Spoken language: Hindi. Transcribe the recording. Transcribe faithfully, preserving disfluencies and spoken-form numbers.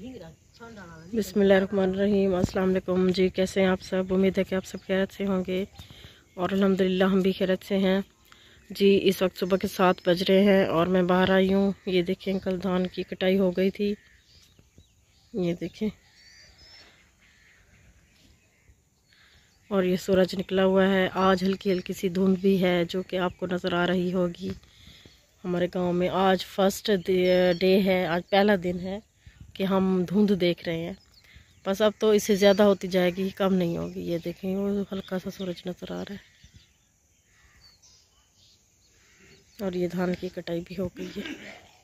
बिस्मिल्लाहिर्रहमानिर्रहीम। अस्सलाम वालेकुम जी, कैसे हैं आप सब? उम्मीद है कि आप सब खैरियत से होंगे और अल्हम्दुलिल्लाह हम भी खैरियत से हैं जी। इस वक्त सुबह के सात बज रहे हैं और मैं बाहर आई हूँ। ये देखें, कल धान की कटाई हो गई थी। ये देखें, और ये सूरज निकला हुआ है। आज हल्की हल्की सी धुंध भी है जो कि आपको नज़र आ रही होगी। हमारे गांव में आज फर्स्ट डे है, आज पहला दिन है कि हम धुंध देख रहे हैं। बस अब तो इससे ज़्यादा होती जाएगी, कम नहीं होगी। ये देखें, वो हल्का सा सूरज नज़र आ रहा है और ये धान की कटाई भी हो गई है।